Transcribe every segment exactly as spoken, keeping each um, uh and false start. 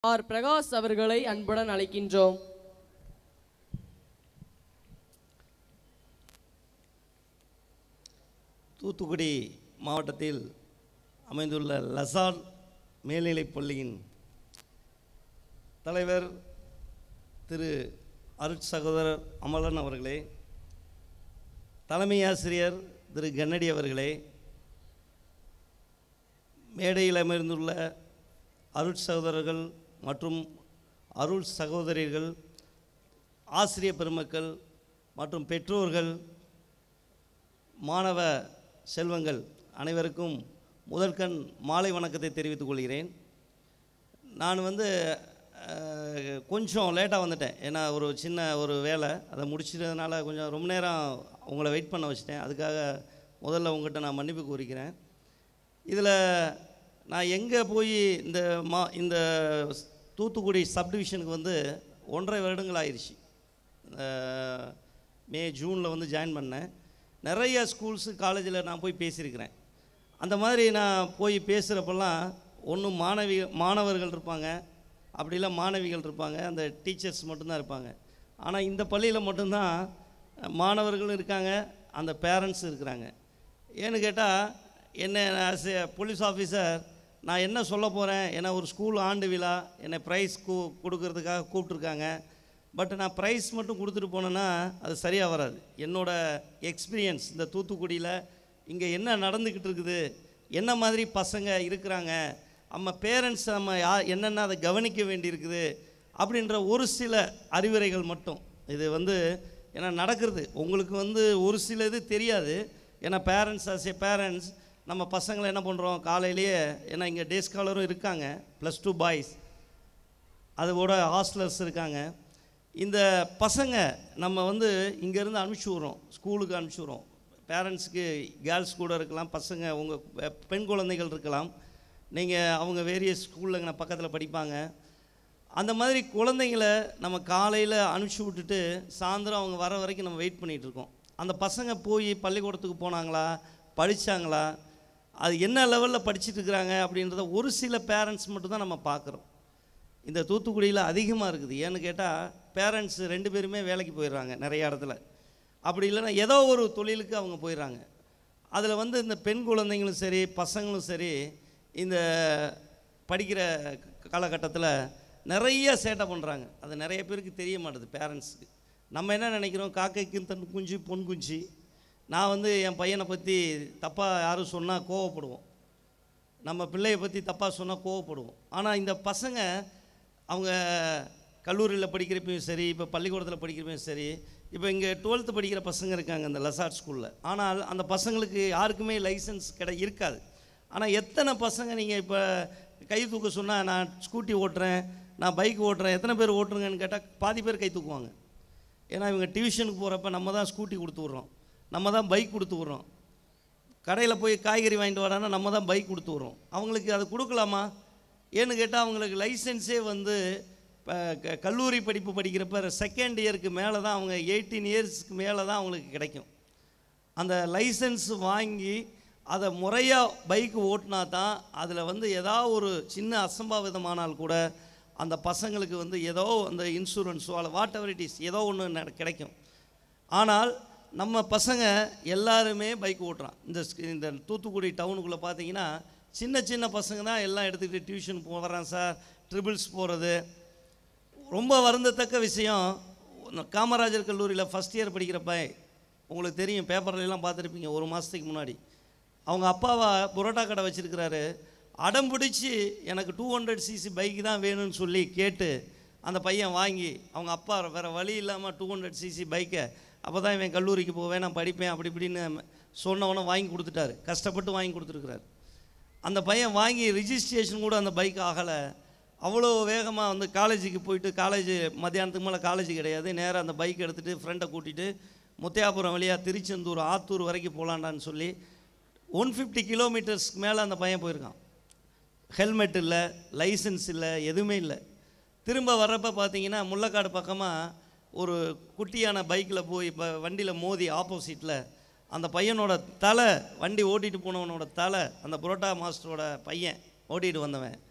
R Prakash அவர்களை அன்புடன் அழைக்கின்றோம். தூத்துக்குடி மாவட்டத்தில் அமைந்துள்ள லசார் மேல்நிலைப் பள்ளியின் தலைவர் திரு அருட் சகோதரர் அமலன் அவர்களே, தலைமை ஆசிரியர் திரு கன்னடி அவர்களே, மேடையில் அமர்ந்துள்ள அருட் சகோதரர்கள் மற்றும் அருள் சகோதரிகள், ஆசிரியர் பெருமக்கள் மற்றும் பெற்றோர்கள், மாணவ செல்வங்கள் அனைவருக்கும் முதற்கண் மாலை வணக்கத்தை தெரிவித்துக் கொள்கிறேன். நான் வந்து கொஞ்சம் லேட்டாக வந்துட்டேன். ஏன்னா ஒரு சின்ன ஒரு வேலை அதை முடிச்சிட்டதுனால கொஞ்சம் ரொம்ப நேரம் உங்களை வெயிட் பண்ண வச்சிட்டேன். அதுக்காக முதல்ல உங்கள்கிட்ட நான் மன்னிப்பு கோரிக்கிறேன். இதில் நான் எங்கே போய் இந்த மா இந்த தூத்துக்குடி சப்டிவிஷனுக்கு வந்து ஒன்றரை வருடங்கள் ஆயிடுச்சு. மே ஜூனில் வந்து ஜாயின் பண்ணேன். நிறைய ஸ்கூல்ஸு காலேஜில் நான் போய் பேசியிருக்கிறேன். அந்த மாதிரி நான் போய் பேசுகிறப்பெல்லாம் ஒன்று மாணவி மாணவர்கள் இருப்பாங்க, அப்படி இல்லை மாணவிகள் இருப்பாங்க, அந்த டீச்சர்ஸ் மட்டும்தான் இருப்பாங்க. ஆனால் இந்த பள்ளியில் மட்டும்தான் மாணவர்களும் இருக்காங்க, அந்த பேரண்ட்ஸ் இருக்கிறாங்க. ஏன்னு கேட்டால் என்ன ஆஸ் ஏ போலீஸ் ஆஃபீஸர் நான் என்ன சொல்ல போகிறேன், ஏன்னா ஒரு ஸ்கூல் ஆண்டு விழா என்னை ப்ரைஸ் கூ கொடுக்கறதுக்காக கூப்பிட்ருக்காங்க. பட் நான் ப்ரைஸ் மட்டும் கொடுத்துட்டு போனேன்னா அது சரியாக வராது. என்னோடய எக்ஸ்பீரியன்ஸ் இந்த தூத்துக்குடியில் இங்கே என்ன நடந்துக்கிட்டு இருக்குது, என்ன மாதிரி பசங்க இருக்கிறாங்க, நம்ம பேரண்ட்ஸ் நம்ம யா என்னென்ன அதை கவனிக்க வேண்டியிருக்குது அப்படின்ற ஒரு சில அறிவுரைகள் மட்டும். இது வந்து ஏன்னா நடக்கிறது உங்களுக்கு வந்து ஒரு சில இது தெரியாது. ஏன்னா பேரண்ட்ஸ் ஆஸ் ஏ பேரண்ட்ஸ் நம்ம பசங்களை என்ன பண்ணுறோம், காலையிலேயே ஏன்னா இங்கே டே ஸ்காலரும் இருக்காங்க, ப்ளஸ் டூ பாய்ஸ், அதோட ஹாஸ்டலர்ஸ் இருக்காங்க. இந்த பசங்க நம்ம வந்து இங்கேருந்து அனுப்பிச்சி விட்றோம், ஸ்கூலுக்கு அனுப்பிச்சி விட்றோம். பேரண்ட்ஸுக்கு கேர்ள்ஸ் கூட இருக்கலாம், பசங்க உங்கள் பெண் குழந்தைகள் இருக்கலாம், நீங்கள் அவங்க வேரியஸ் ஸ்கூலில் நான் பக்கத்தில் படிப்பாங்க. அந்த மாதிரி குழந்தைங்களை நம்ம காலையில் அனுப்பிச்சி விட்டுட்டு சாயந்தரம் அவங்க வர வரைக்கும் நம்ம வெயிட் பண்ணிகிட்ருக்கோம். அந்த பசங்க போய் பள்ளிக்கூடத்துக்கு போனாங்களா, படித்தாங்களா, அது என்ன லெவலில் படிச்சுட்டு இருக்கிறாங்க அப்படின்றத ஒரு சில பேரண்ட்ஸ் மட்டும்தான் நம்ம பார்க்குறோம். இந்த தூத்துக்குடியில் அதிகமாக இருக்குது. ஏன்னு கேட்டால் பேரண்ட்ஸ் ரெண்டு பேருமே வேலைக்கு போயிடுறாங்க நிறைய இடத்துல, அப்படி இல்லைன்னா ஏதோ ஒரு தொழிலுக்கு அவங்க போயிடுறாங்க. அதில் வந்து இந்த பெண் குழந்தைங்களும் சரி பசங்களும் சரி இந்த படிக்கிற காலகட்டத்தில் நிறைய சேட்டை பண்ணுறாங்க. அது நிறைய பேருக்கு தெரிய மாட்டுது பேரண்ட்ஸுக்கு. நம்ம என்ன நினைக்கிறோம், காக்கைக்கு தன் குஞ்சு பொன் குஞ்சு. நான் வந்து என் பையனை பற்றி தப்பாக யாரும் சொன்னால் கோவப்படுவோம், நம்ம பிள்ளையை பற்றி தப்பாக சொன்னால் கோவப்படுவோம். ஆனால் இந்த பசங்க அவங்க கல்லூரியில் படிக்கிறப்பையும் சரி, இப்போ பள்ளிக்கூடத்தில் படிக்கிறப்பையும் சரி, இப்போ இங்கே டுவெல்த்து படிக்கிற பசங்க இருக்காங்க இந்த லசார்ட் ஸ்கூலில். ஆனால் அந்த பசங்களுக்கு யாருக்குமே லைசன்ஸ் கிடை இருக்காது. ஆனால் எத்தனை பசங்க நீங்கள் இப்போ கை தூக்க சொன்னால் நான் ஸ்கூட்டி ஓட்டுறேன், நான் பைக் ஓட்டுறேன், எத்தனை பேர் ஓட்டுருங்கன்னு கேட்டால் பாதி பேர் கை தூக்குவாங்க. ஏன்னா இவங்க டியூஷனுக்கு போகிறப்ப நம்ம தான் ஸ்கூட்டி கொடுத்து விட்றோம், நம்ம தான் பைக் கொடுத்து விட்றோம். கடையில் போய் காய்கறி வாங்கிட்டு வரானா நம்ம தான் பைக் கொடுத்து விட்றோம். அவங்களுக்கு அது கொடுக்கலாமா? ஏன்னு கேட்டால் அவங்களுக்கு லைசன்ஸே வந்து கல்லூரி படிப்பு படிக்கிறப்ப செகண்ட் இயருக்கு மேலே தான், அவங்க எயிட்டீன் இயர்ஸ்க்கு மேலே தான் அவங்களுக்கு கிடைக்கும். அந்த லைசன்ஸ் வாங்கி அதை முறையாக பைக்கு ஓட்டினா தான் அதில் வந்து ஏதாவது ஒரு சின்ன அசம்பாவிதமானால் கூட அந்த பசங்களுக்கு வந்து ஏதோ அந்த இன்சூரன்ஸோ அல்ல வாட் எவர் இட் இஸ் ஏதோ ஒன்று கிடைக்கும். ஆனால் நம்ம பசங்க எல்லாருமே பைக் ஓட்டுறான். இந்த இந்த தூத்துக்குடி டவுனுக்குள்ளே பார்த்தீங்கன்னா சின்ன சின்ன பசங்க தான் எல்லாம் எடுத்துக்கிட்டு டியூஷன் போகிறான் சார், ட்ரிபிள்ஸ் போகிறது. ரொம்ப வருந்தத்தக்க விஷயம், காமராஜர் கல்லூரியில் ஃபஸ்ட் இயர் படிக்கிறப்ப உங்களுக்கு தெரியும், பேப்பர்லாம் பார்த்துருப்பீங்க, ஒரு மாதத்துக்கு முன்னாடி அவங்க அப்பாவை புரோட்டா கடை வச்சுருக்கிறாரு. அடம் பிடிச்சி எனக்கு டூ ஹண்ட்ரட் சிசி பைக்கு தான் வேணும்னு சொல்லி கேட்டு அந்த பையன் வாங்கி, அவங்க அப்பா வேறு வழி இல்லாமல் டூ ஹண்ட்ரட் சிசி பைக்கை அப்போ தான் இவன் கல்லூரிக்கு போவேன் நான் படிப்பேன் அப்படி இப்படின்னு சொன்னவனை வாங்கி கொடுத்துட்டாரு, கஷ்டப்பட்டு வாங்கி கொடுத்துருக்குறாரு. அந்த பையன் வாங்கி ரிஜிஸ்ட்ரேஷன் கூட அந்த பைக் ஆகலை. அவ்வளோ வேகமாக வந்து காலேஜுக்கு போயிட்டு, காலேஜ் மத்தியானத்துக்கு மேலே காலேஜ் கிடையாது, நேராக அந்த பைக் எடுத்துகிட்டு ஃப்ரெண்டை கூட்டிகிட்டு முத்தையாபுரம் வழியாக திருச்செந்தூர் ஆத்தூர் வரைக்கும் போகலான்டான்னு சொல்லி ஒன் ஃபிஃப்டி கிலோமீட்டர்ஸ்க்கு மேலே அந்த பையன் போயிருக்கான். ஹெல்மெட் இல்லை, லைசன்ஸ் இல்லை, எதுவுமே இல்லை. திரும்ப வர்றப்போ பார்த்தீங்கன்னா முள்ளக்காடு பக்கமாக ஒரு குட்டியான பைக்கில் போய் இப்போ வண்டியில் மோதி ஆப்போசிட்டில் அந்த பையனோட தலை, வண்டி ஓட்டிகிட்டு போனவனோட தலை, அந்த புரோட்டா மாஸ்டரோட பையன் ஓட்டிகிட்டு வந்தவன்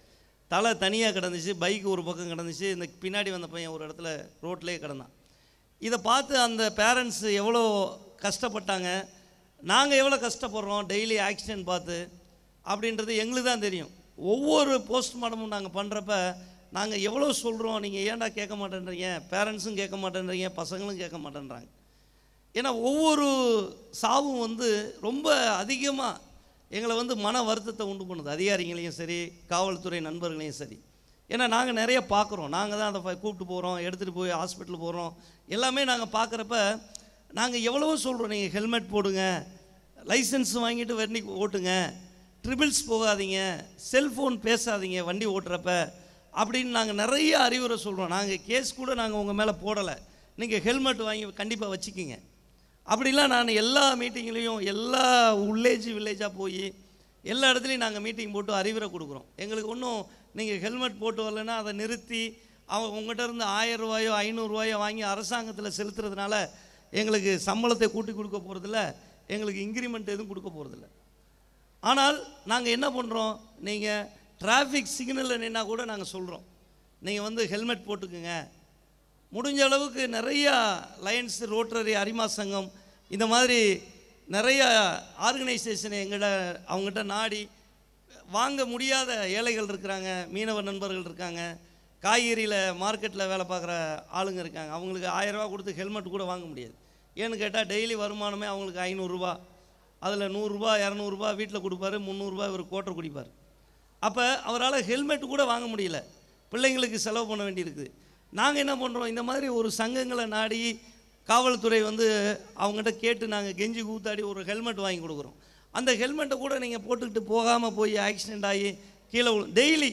தலை தனியாக கிடந்துச்சு, பைக்கு ஒரு பக்கம் கிடந்துச்சு, இந்த பின்னாடி வந்த பையன் ஒரு இடத்துல ரோட்லேயே கிடந்தான். இதை பார்த்து அந்த பேரண்ட்ஸ் எவ்வளோ கஷ்டப்பட்டாங்க, நாங்கள் எவ்வளோ கஷ்டப்படுறோம் டெய்லி ஆக்சிடென்ட் பார்த்து அப்படின்றது எங்களுக்கு தான் தெரியும். ஒவ்வொரு போஸ்ட்மார்ட்டமும் நாங்கள் பண்ணுறப்ப நாங்கள் எவ்வளோ சொல்கிறோம், நீங்கள் ஏன்டா கேட்க மாட்டேன்றீங்க, பேரண்ட்ஸும் கேட்க மாட்டேன்றீங்க, பசங்களும் கேட்க மாட்டேன்றாங்க. ஏன்னா ஒவ்வொரு சாவும் வந்து ரொம்ப அதிகமாக எங்களை வந்து மன வருத்தத்தை உண்டு பண்ணுது, அதிகாரிகளையும் சரி காவல்துறை நண்பர்களையும் சரி. ஏன்னா நாங்கள் நிறைய பார்க்குறோம், நாங்கள் தான் அதை கூப்பிட்டு போகிறோம், எடுத்துகிட்டு போய் ஹாஸ்பிட்டல் போகிறோம், எல்லாமே நாங்கள் பார்க்குறப்ப நாங்கள் எவ்வளவோ சொல்கிறோம், நீங்கள் ஹெல்மெட் போடுங்க, லைசன்ஸ் வாங்கிட்டு வண்டி ஓட்டுங்க, ட்ரிபிள்ஸ் போகாதீங்க, செல்ஃபோன் பேசாதீங்க வண்டி ஓட்டுறப்ப அப்படின்னு நாங்கள் நிறைய அறிவுரை சொல்கிறோம். நாங்கள் கேஸ் கூட நாங்கள் உங்கள் மேலே போடலை, நீங்கள் ஹெல்மெட் வாங்கி கண்டிப்பாக வச்சுக்கிங்க அப்படிலாம் நான் எல்லா மீட்டிங்லேயும் எல்லா வில்லேஜ் வில்லேஜாக போய் எல்லா இடத்துலையும் நாங்கள் மீட்டிங் போட்டு அறிவுரை கொடுக்குறோம். எங்களுக்கு ஒன்றும் நீங்கள் ஹெல்மெட் போட்டு வரலைன்னா அதை நிறுத்தி அவங்க உங்கள்கிட்ட இருந்து ஆயிரம் ரூபாயோ ஐநூறுரூவாயோ வாங்கி அரசாங்கத்தில் செலுத்துறதுனால எங்களுக்கு சம்பளத்தை கூட்டி கொடுக்க போகிறதில்ல, எங்களுக்கு இன்க்ரிமெண்ட் எதுவும் கொடுக்க போகிறதில்ல. ஆனால் நாங்கள் என்ன பண்ணுறோம், நீங்கள் டிராஃபிக் சிக்னலில் நின்னா கூட நாங்கள் சொல்கிறோம், நீங்கள் வந்து ஹெல்மெட் போட்டுக்குங்க. முடிஞ்ச அளவுக்கு நிறையா லயன்ஸ், ரோட்டரி, அரிமா சங்கம் இந்த மாதிரி நிறைய ஆர்கனைசேஷனை எங்கிட்ட அவங்ககிட்ட நாடி வாங்க முடியாத ஏழைகள் இருக்கிறாங்க, மீனவ நண்பர்கள் இருக்காங்க, காய்கறியில் மார்க்கெட்டில் வேலை பார்க்குற ஆளுங்க இருக்காங்க. அவங்களுக்கு ஆயிரரூவா கொடுத்து ஹெல்மெட் கூட வாங்க முடியாது. ஏன்னு கேட்டால் டெய்லி வருமானமே அவங்களுக்கு ஐநூறுரூவா, அதில் நூறுரூவா இரநூறுபா வீட்டில் கொடுப்பாரு, முந்நூறுரூவா இவர் கோட்டை குடிப்பார். அப்போ அவரால் ஹெல்மெட் கூட வாங்க முடியல, பிள்ளைங்களுக்கு செலவு பண்ண வேண்டியிருக்குது. நாங்கள் என்ன பண்ணுறோம், இந்த மாதிரி ஒரு சங்கங்களை நாடி காவல்துறை வந்து அவங்ககிட்ட கேட்டு நாங்கள் கெஞ்சி கூத்தாடி ஒரு ஹெல்மெட் வாங்கி கொடுக்குறோம். அந்த ஹெல்மெட்டை கூட நீங்கள் போட்டுக்கிட்டு போகாமல் போய் ஆக்சிடெண்ட் ஆகி கீழே டெய்லி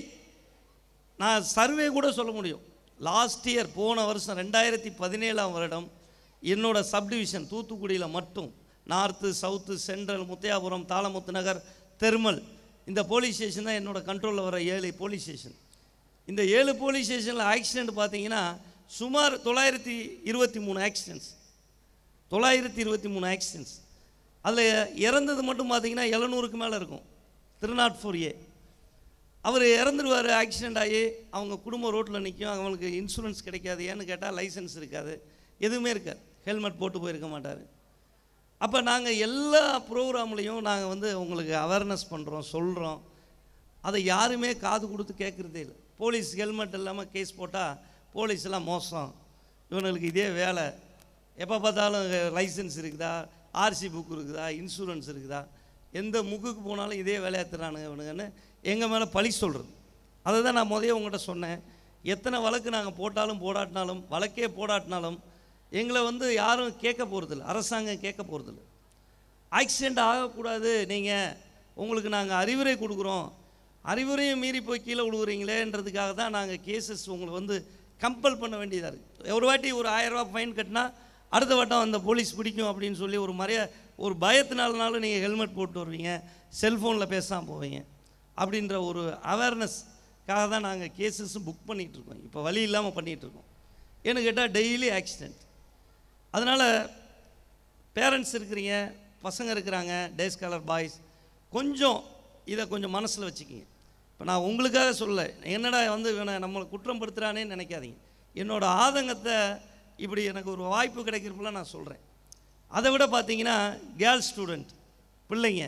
நான் சர்வே கூட சொல்ல முடியும். லாஸ்ட் இயர் போன வருஷம் ரெண்டாயிரத்தி பதினேழாம் வருடம் என்னோடய சப்டிவிஷன் தூத்துக்குடியில் மட்டும் north, south, central, Muthiahpuram, Thalamuthu Nagar, thermal இந்த போலீஸ் ஸ்டேஷன் தான் என்னோடய கண்ட்ரோலில் வர ஏழு போலீஸ் ஸ்டேஷன். இந்த ஏழு போலீஸ் ஸ்டேஷனில் ஆக்சிடெண்ட் பார்த்தீங்கன்னா சுமார் தொள்ளாயிரத்தி இருபத்தி மூணு ஆக்சிடென்ட்ஸ் தொள்ளாயிரத்தி இருபத்தி மூணு ஆக்சிடென்ட்ஸ் அதில் இறந்தது மட்டும் பார்த்தீங்கன்னா எழுநூறுக்கு மேலே இருக்கும். திருநாட் ஃபோர் ஏ அவர் இறந்துருவார், ஆக்சிடெண்ட் ஆகி அவங்க குடும்பம் ரோட்டில் நிற்கும், அவங்களுக்கு இன்சூரன்ஸ் கிடைக்காது. ஏன்னு கேட்டால் லைசன்ஸ் இருக்காது, எதுவுமே இருக்காது, ஹெல்மெட் போட்டு போயிருக்க மாட்டார். அப்போ நாங்கள் எல்லா ப்ரோக்ராம்லேயும் நாங்கள் வந்து உங்களுக்கு அவேர்னஸ் பண்ணுறோம், சொல்கிறோம். அதை யாருமே காது கொடுத்து கேட்குறதே இல்லை. போலீஸ் ஹெல்மெட் இல்லாமல் கேஸ் போட்டால் போலீஸ்லாம் மோசம், இவனுங்களுக்கு இதே வேலை, எப்போ பார்த்தாலும் லைசன்ஸ் இருக்குதா, ஆர்சி புக் இருக்குதா, இன்சூரன்ஸ் இருக்குதா, எந்த முக்குக்கு போனாலும் இதே வேலையாத்துறானுங்க இவனுங்கன்னு எங்கள் மேலே பழி சொல்கிறது. அதை தான் நான் முதல்ல உங்கள்கிட்ட சொன்னேன். எத்தனை வழக்கு நாங்கள் போட்டாலும் போடாட்டினாலும், வழக்கே போடாட்டினாலும் எங்களை வந்து யாரும் கேட்க போகிறதில்ல, அரசாங்கம் கேட்க போகிறதில்ல. ஆக்சிடெண்ட் ஆகக்கூடாது, நீங்கள் உங்களுக்கு நாங்கள் அறிவுரை கொடுக்குறோம், அறிவுரையும் மீறி போய் கீழே விழுவுறீங்களேன்றதுக்காக தான் நாங்கள் கேசஸ் உங்களை வந்து கம்பல் பண்ண வேண்டியதாக இருக்குது. ஒரு வாட்டி ஒரு ஆயிரரூபா ஃபைன் கட்டினா அடுத்த வட்டம் அந்த போலீஸ் பிடிக்கும் அப்படின்னு சொல்லி ஒரு மரியா ஒரு பயத்தினாலனாலும் நீங்கள் ஹெல்மெட் போட்டு வருவீங்க, செல்ஃபோனில் பேசாமல் போவீங்க அப்படின்ற ஒரு அவேர்னஸ்க்காக தான் நாங்கள் கேசஸும் புக் பண்ணிகிட்ருக்கோம். இப்போ வழி இல்லாமல் பண்ணிகிட்ருக்கோம். ஏன்னு கேட்டால் டெய்லி ஆக்சிடெண்ட். அதனால் பேரண்ட்ஸ் இருக்கிறீங்க, பசங்க இருக்கிறாங்க, டே ஸ்காலர் பாய்ஸ், கொஞ்சம் இதை கொஞ்சம் மனசில் வச்சுக்கிங்க. இப்போ நான் உங்களுக்காக சொல்ல, என்னடா வந்து இவனை நம்மளை குற்றம் படுத்துகிறானேன்னு நினைக்காதீங்க. என்னோடய ஆதங்கத்தை இப்படி எனக்கு ஒரு வாய்ப்பு கிடைக்கிறப்பெல்லாம் நான் சொல்கிறேன். அதை விட பார்த்தீங்கன்னா கேர்ள்ஸ் ஸ்டூடெண்ட் பிள்ளைங்க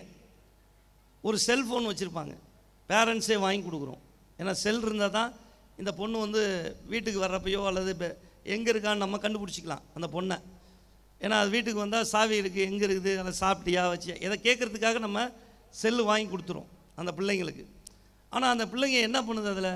ஒரு செல்ஃபோன் வச்சுருப்பாங்க, பேரண்ட்ஸே வாங்கி கொடுக்குறோம். ஏன்னா செல் இருந்தால் தான் இந்த பொண்ணு வந்து வீட்டுக்கு வர்றப்பையோ அல்லது இப்போ எங்கே இருக்கான்னு நம்ம கண்டுபிடிச்சிக்கலாம் அந்த பொண்ணை. ஏன்னா அது வீட்டுக்கு வந்தால் சாவி இருக்குது, எங்கே இருக்குது, அதை சாப்பிட்டியா வச்சு இதை கேட்குறதுக்காக நம்ம செல்லு வாங்கி கொடுத்துரும் அந்த பிள்ளைங்களுக்கு. ஆனால் அந்த பிள்ளைங்க என்ன பண்ணுது, அதில்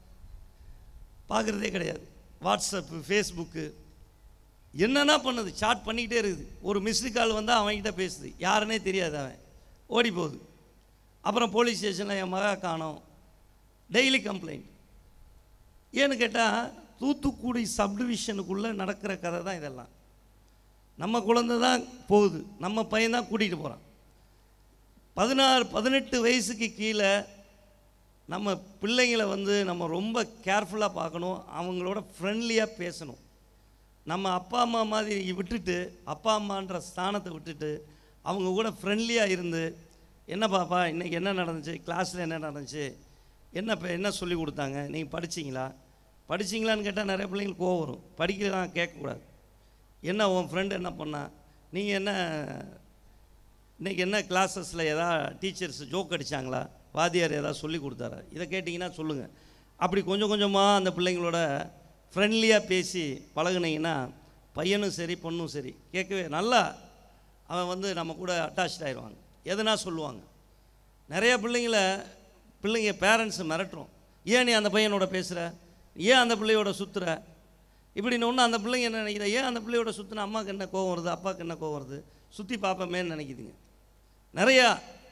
பார்க்குறதே கிடையாது. வாட்ஸ்அப்பு, ஃபேஸ்புக்கு என்னென்னா பண்ணுது, சாட் பண்ணிக்கிட்டே இருக்குது. ஒரு மிஸ்டு கால் வந்தால் அவன்கிட்ட பேசுது, யாருன்னே தெரியாது, அவன் ஓடி போகுது. அப்புறம் போலீஸ் ஸ்டேஷனில் என் மகா காணோம், டெய்லி கம்ப்ளைண்ட். ஏன்னு கேட்டால் தூத்துக்குடி சப்டிவிஷனுக்குள்ளே நடக்கிற கதை தான் இதெல்லாம். நம்ம குழந்தை தான் போகுது, நம்ம பையன் தான் கூட்டிகிட்டு போகிறான். பதினாறு பதினெட்டு வயசுக்கு கீழே நம்ம பிள்ளைங்களை வந்து நம்ம ரொம்ப கேர்ஃபுல்லாக பார்க்கணும், அவங்களோட ஃப்ரெண்ட்லியாக பேசணும். நம்ம அப்பா அம்மா மாதிரி விட்டுட்டு, அப்பா அம்மான்ற ஸ்தானத்தை விட்டுட்டு அவங்க கூட ஃப்ரெண்ட்லியாக இருந்து, என்ன பாப்பா இன்றைக்கி என்ன நடந்துச்சு, கிளாஸில் என்ன நடந்துச்சு, என்ன இப்போ என்ன சொல்லி கொடுத்தாங்க, நீங்கள் படிச்சிங்களா, படிச்சிங்களான்னு கேட்டால் நிறைய பிள்ளைங்களுக்கு கோவம் வரும். படிக்கலாம் கேட்கக்கூடாது. என்ன உன் ஃப்ரெண்டு என்ன பண்ணா, நீங்கள் என்ன இன்றைக்கி என்ன கிளாஸஸில் எதாவது டீச்சர்ஸ் ஜோக் அடித்தாங்களா, வாத்தியார் எதாவது சொல்லி கொடுத்தாரா, இதை கேட்டிங்கன்னா சொல்லுங்கள். அப்படி கொஞ்சம் கொஞ்சமாக அந்த பிள்ளைங்களோட ஃப்ரெண்ட்லியாக பேசி பழகுனீங்கன்னா பையனும் சரி பொண்ணும் சரி கேட்கவே நல்லா அவன் வந்து நம்ம கூட அட்டாச் ஆகிடுவாங்க. எதுனா சொல்லுவாங்க. நிறைய பிள்ளைங்கள பிள்ளைங்க பேரண்ட்ஸை மிரட்டுறோம், ஏன் நீ அந்த பையனோட பேசுகிற, ஏன் அந்த பிள்ளையோட சுற்றுற இப்படின்னு. ஒன்று அந்த பிள்ளைங்க என்ன நினைக்கிற, ஏன் அந்த பிள்ளையோட சுற்றுனா அம்மாவுக்கு என்ன கோவம் வருது, அப்பாவுக்கு என்ன கோவம் வருது, சுற்றி பார்ப்போமேன்னு நினைக்கிதுங்க. நிறையா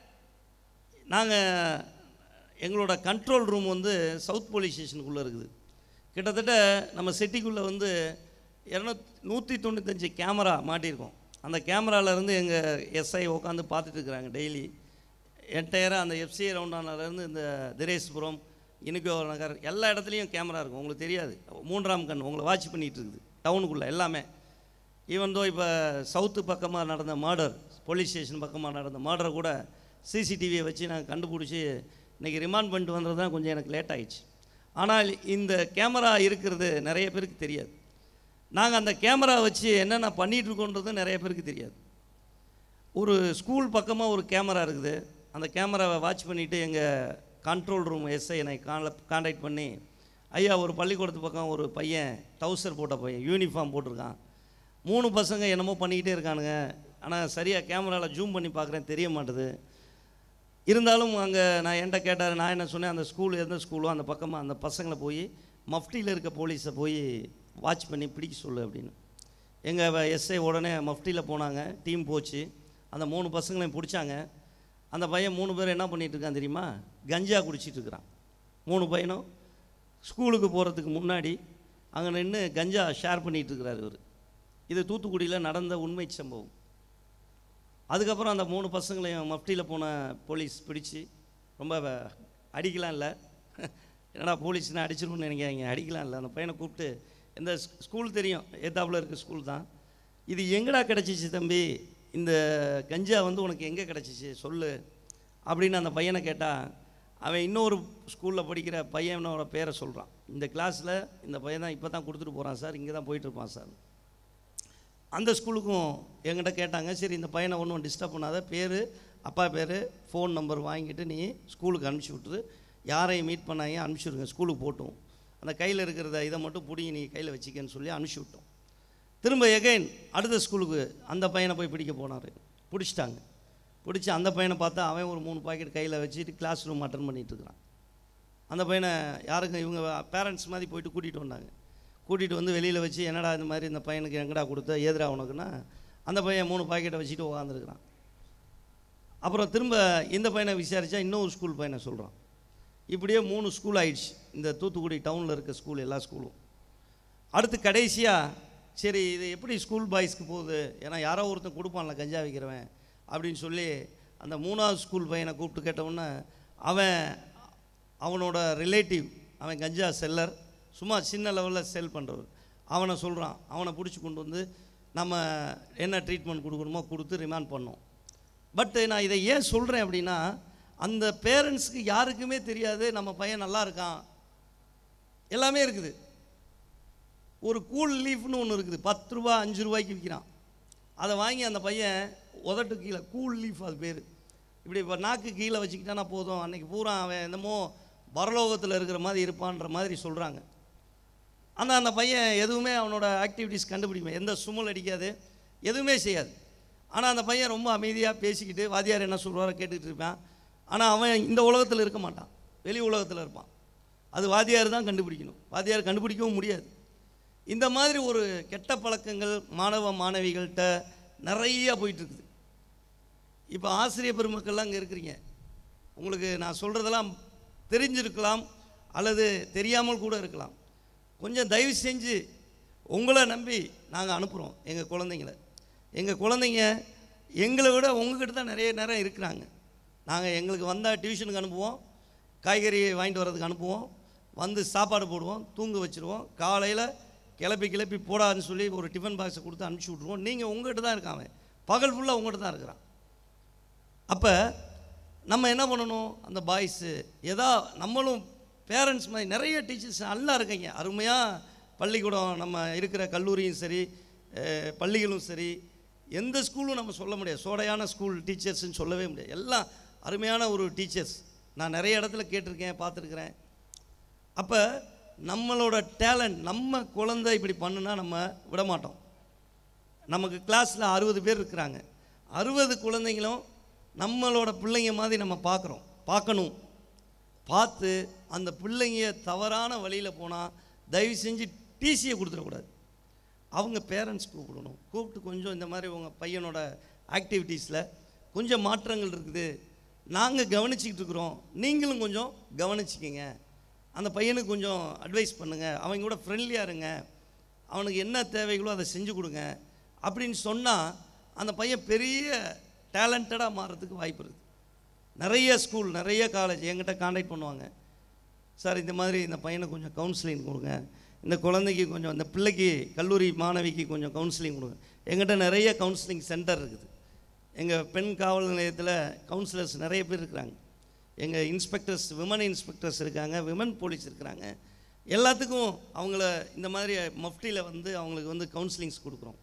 நாங்கள் எங்களோட கண்ட்ரோல் ரூம் வந்து சவுத் போலீஸ் ஸ்டேஷனுக்குள்ளே இருக்குது. கிட்டத்தட்ட நம்ம சிட்டிக்குள்ளே வந்து இரநூத் நூற்றி தொண்ணூத்தஞ்சு கேமரா மாட்டியிருக்கோம். அந்த கேமராவிலேருந்து எங்கள் எஸ்ஐ உட்காந்து பார்த்துட்டு இருக்கிறாங்க டெய்லி. என்டையராக அந்த எஃப்சிஐ ரவுண்டானாலேருந்து இந்த திரேஸ்புரம் இனிகோ நகர் எல்லா இடத்துலையும் கேமரா இருக்கும். உங்களுக்கு தெரியாது, மூன்றாம் கண் உங்களை வாட்ச் பண்ணிகிட்டு இருக்குது டவுனுக்குள்ளே எல்லாமே. ஈவன் தோ இப்போ சவுத்து பக்கமாக நடந்த மர்டர், போலீஸ் ஸ்டேஷன் பக்கமாக நடந்த மர்டரை கூட சிசிடிவியை வச்சு நாங்கள் கண்டுபிடிச்சி இன்றைக்கி ரிமாண்ட் பண்ணிட்டு வந்தது தான் கொஞ்சம் எனக்கு லேட் ஆகிடுச்சு. ஆனால் இந்த கேமரா இருக்கிறது நிறைய பேருக்கு தெரியாது. நாங்கள் அந்த கேமரா வச்சு என்னென்ன பண்ணிகிட்ருக்கோன்றது நிறைய பேருக்கு தெரியாது. ஒரு ஸ்கூல் பக்கமாக ஒரு கேமரா இருக்குது. அந்த கேமராவை வாட்ச் பண்ணிவிட்டு எங்கள் கண்ட்ரோல் ரூம் எஸ்ஐ என்னை கான்ல கான்டாக்ட் பண்ணி, ஐயா ஒரு பள்ளிக்கூடத்து பக்கம் ஒரு பையன் டவுசர் போட்ட பையன் யூனிஃபார்ம் போட்டிருக்கான், மூணு பசங்க என்னமோ பண்ணிக்கிட்டே இருக்கானுங்க, ஆனால் சரியாக கேமராவில் ஜூம் பண்ணி பார்க்குறேன் தெரிய மாட்டுது. இருந்தாலும் அங்கே நான் என்கிட்ட கேட்டார். நான் என்ன சொன்னேன், அந்த ஸ்கூல் எந்த ஸ்கூலோ அந்த பக்கமாக அந்த பசங்களை போய் மஃப்டியில் இருக்க போலீஸை போய் வாட்ச் பண்ணி பிடிக்க சொல்லு அப்படின்னு. எங்கள் எஸ்ஐ உடனே மஃப்டியில் போனாங்க, டீம் போச்சு, அந்த மூணு பசங்களையும் பிடிச்சாங்க. அந்த பையன் மூணு பேர் என்ன பண்ணிகிட்டு இருக்கான் தெரியுமா, கஞ்சா குடிச்சிட்டு இருக்கிறான். மூணு பையனும் ஸ்கூலுக்கு போகிறதுக்கு முன்னாடி அங்கே நின்று கஞ்சா ஷேர் பண்ணிகிட்டு இருக்கிறார் இவர். இது தூத்துக்குடியில் நடந்த உண்மை சம்பவம். அதுக்கப்புறம் அந்த மூணு பசங்களையும் மஃப்டியில் போன போலீஸ் பிடிச்சி, ரொம்ப அடிக்கலாம் இல்லை, என்னடா போலீஸ்னால் அடிச்சிருன்னு நினைக்காங்க, அடிக்கலாம் இல்லை, அந்த பையனை கூப்பிட்டு, இந்த ஸ்கூல் தெரியும் ஏத்தாப்புல இருக்க ஸ்கூல் தான், இது எங்கடா கிடச்சிச்சு தம்பி, இந்த கஞ்சா வந்து உனக்கு எங்கே கிடச்சிச்சு சொல்லு அப்படின்னு அந்த பையனை கேட்டால், அவன் இன்னொரு ஸ்கூலில் படிக்கிற பையனோட பேரை சொல்கிறான். இந்த கிளாஸில் இந்த பையன் தான் இப்போ தான் கொடுத்துட்டு போகிறான் சார், இங்கே தான் போயிட்டுருப்பான் சார். அந்த ஸ்கூலுக்கும் என்கிட்ட கேட்டாங்க. சரி இந்த பையனை ஒன்றும் டிஸ்டர்ப் பண்ணாத, பேர் அப்பா பேர் ஃபோன் நம்பர் வாங்கிட்டு நீ ஸ்கூலுக்கு அனுப்பிச்சி விட்டுரு, யாரையும் மீட் பண்ணாங்க அனுப்பிச்சி ஸ்கூலுக்கு போட்டும், அந்த கையில் இருக்கிறத இதை மட்டும் பிடிங்கி நீ கையில் வச்சிக்கன்னு சொல்லி அனுப்பிச்சி விட்டோம். திரும்ப எகைன் அடுத்த ஸ்கூலுக்கு அந்த பையனை போய் பிடிக்க போனார். பிடிச்சிட்டாங்க. பிடிச்சி அந்த பையனை பார்த்தா அவன் ஒரு மூணு பாக்கெட் கையில் வச்சுட்டு கிளாஸ் ரூம் அட்டன் பண்ணிகிட்டு இருக்கிறான். அந்த பையனை யாருக்கும் இவங்க பேரண்ட்ஸ் மாதிரி போயிட்டு கூட்டிகிட்டு வந்தாங்க. கூட்டிகிட்டு வந்து வெளியில் வச்சு, என்னடா இந்த மாதிரி இந்த பையனுக்கு எங்கடா கொடுத்த ஏதுடா உனக்குன்னா, அந்த பையன் மூணு பாக்கெட்டை வச்சுட்டு உட்காந்துருக்கிறான். அப்புறம் திரும்ப இந்த பையனை விசாரித்தா இன்னொரு ஸ்கூல் பையனை சொல்கிறான். இப்படியே மூணு ஸ்கூல் ஆயிடுச்சு, இந்த தூத்துக்குடி டவுனில் இருக்க ஸ்கூல் எல்லா ஸ்கூலும். அடுத்து கடைசியாக சரி இது எப்படி ஸ்கூல் பாய்ஸ்க்கு போகுது, ஏன்னா யாரோ ஒருத்தன் கொடுப்பான்ல கஞ்சா வைக்கிறவன் அப்படின்னு சொல்லி அந்த மூணாவது ஸ்கூல் பையனை கூப்பிட்டு கேட்டவுடனே, அவன் அவனோட ரிலேட்டிவ், அவன் கஞ்சா செல்லர், சும்மா சின்ன லெவலில் சேல் பண்ணுறவர், அவனை சொல்கிறான். அவனை பிடிச்சி கொண்டு வந்து நம்ம என்ன ட்ரீட்மெண்ட் கொடுக்கணுமோ கொடுத்து ரிமாண்ட் பண்ணோம். பட்டு நான் இதை ஏன் சொல்கிறேன் அப்படின்னா, அந்த பேரண்ட்ஸுக்கு யாருக்குமே தெரியாது நம்ம பையன் நல்லா இருக்கான், எல்லாமே இருக்குது. ஒரு கூல் லீஃப்னு ஒன்று இருக்குது, பத்து ரூபா அஞ்சு ரூபாய்க்கு விற்கிறான். அதை வாங்கி அந்த பையன் உதட்டு கீழே, கூல் லீஃப் அது பேர், இப்படி இப்போ நாக்கு கீழே வச்சுக்கிட்டானா போதும், அன்றைக்கி பூரா அவன் என்னமோ பரலோகத்தில் இருக்கிற மாதிரி இருப்பான்ற மாதிரி சொல்கிறாங்க. ஆனால் அந்த பையன் எதுவுமே அவனோட ஆக்டிவிட்டீஸ் கண்டுபிடிக்கும், எந்த சுமல் அடிக்காது, எதுவுமே செய்யாது. ஆனால் அந்த பையன் ரொம்ப அமைதியாக பேசிக்கிட்டு வாத்தியார் என்ன சொல்கிறாரோ கேட்டுக்கிட்டு இருப்பான். ஆனால் அவன் இந்த உலகத்தில் இருக்க மாட்டான், வெளி உலகத்தில் இருப்பான். அது வாத்தியார் தான் கண்டுபிடிக்கணும், வாத்தியார் கண்டுபிடிக்கவும் முடியாது. இந்த மாதிரி ஒரு கெட்ட பழக்கங்கள் மாணவ மாணவிகள்கிட்ட நிறையா போயிட்டுருக்குது. இப்போ ஆசிரியர் பெருமக்கள்லாம் அங்கே இருக்கிறீங்க, உங்களுக்கு நான் சொல்கிறதெல்லாம் தெரிஞ்சிருக்கலாம் அல்லது தெரியாமல் கூட இருக்கலாம். கொஞ்சம் தயவு செஞ்சு உங்களை நம்பி நாங்கள் அனுப்புகிறோம் எங்கள் குழந்தைங்கள. எங்கள் குழந்தைங்க எங்களை விட உங்ககிட்ட தான் நிறைய நேரம் இருக்கிறாங்க. நாங்கள் எங்களுக்கு வந்தால் டியூஷனுக்கு அனுப்புவோம், காய்கறி வாங்கிட்டு வர்றதுக்கு அனுப்புவோம், வந்து சாப்பாடு போடுவோம், தூங்க வச்சுருவோம், காலையில் கிளப்பி கிளப்பி போடாதுன்னு சொல்லி ஒரு டிஃபன் பாக்ஸை கொடுத்து அனுப்பிச்சி விட்ருவோம். நீங்கள் உங்கள்கிட்ட தான் இருக்காங்க, பகல் ஃபுல்லாக உங்கள்கிட்ட தான் இருக்கிறான். அப்போ நம்ம என்ன பண்ணணும், அந்த பாய்ஸு எதா நம்மளும் பேரண்ட்ஸ் மாதிரி நிறைய டீச்சர்ஸ் நல்லா இருக்கீங்க, அருமையாக பள்ளிக்கூடம் நம்ம இருக்கிற கல்லூரியும் சரி பள்ளிகளும் சரி எந்த ஸ்கூலும் நம்ம சொல்ல முடியாது சோடையான ஸ்கூல் டீச்சர்ஸ்ன்னு சொல்லவே முடியாது. எல்லாம் அருமையான ஒரு டீச்சர்ஸ் நான் நிறைய இடத்துல கேட்டிருக்கேன், பார்த்துருக்குறேன். அப்போ நம்மளோட டேலண்ட் நம்ம குழந்தை இப்படி பண்ணுனா நம்ம விட மாட்டோம். நமக்கு கிளாஸில் அறுபது பேர் இருக்கிறாங்க, அறுபது குழந்தைங்களும் நம்மளோட பிள்ளைங்க மாதிரி நம்ம பார்க்குறோம், பார்க்கணும். பார்த்து அந்த பிள்ளைங்க தவறான வழியில் போனால் தயவு செஞ்சு டிசியை கொடுத்துடக்கூடாது. அவங்க பேரண்ட்ஸ் கூப்பிடணும், கூப்பிட்டு கொஞ்சம் இந்த மாதிரி உங்கள் பையனோட ஆக்டிவிட்டீஸில் கொஞ்சம் மாற்றங்கள் இருக்குது, நாங்கள் கவனிச்சிக்கிட்டு இருக்கிறோம், நீங்களும் கொஞ்சம் கவனிச்சிக்கிங்க, அந்த பையனுக்கு கொஞ்சம் அட்வைஸ் பண்ணுங்கள், அவங்க கூட ஃப்ரெண்ட்லியாக இருங்க, அவனுக்கு என்ன தேவைகளோ அதை செஞ்சு கொடுங்க அப்படின்னு சொன்னால் அந்த பையன் பெரிய டேலண்டடாக மாறுறதுக்கு வாய்ப்பு இருக்குது. நிறைய ஸ்கூல் நிறைய காலேஜ் என்கிட்ட காண்டாக்ட் பண்ணுவாங்க, சார் இந்த மாதிரி இந்த பையனை கொஞ்சம் கவுன்சிலிங் கொடுங்க, இந்த குழந்தைக்கு கொஞ்சம் இந்த பிள்ளைக்கு கல்லூரி மாணவிக்கு கொஞ்சம் கவுன்சிலிங் கொடுங்க. எங்கிட்ட நிறைய கவுன்சிலிங் சென்டர் இருக்குது. எங்கள் பெண் காவல் நிலையத்தில் கவுன்சிலர்ஸ் நிறைய பேர் இருக்கிறாங்க, எங்கள் இன்ஸ்பெக்டர்ஸ் விமன் இன்ஸ்பெக்டர்ஸ் இருக்காங்க, விமன் போலீஸ் இருக்கிறாங்க. எல்லாத்துக்கும் அவங்கள இந்த மாதிரி மஃப்டியில் வந்து அவங்களுக்கு வந்து கவுன்சிலிங்ஸ் கொடுக்குறோம்,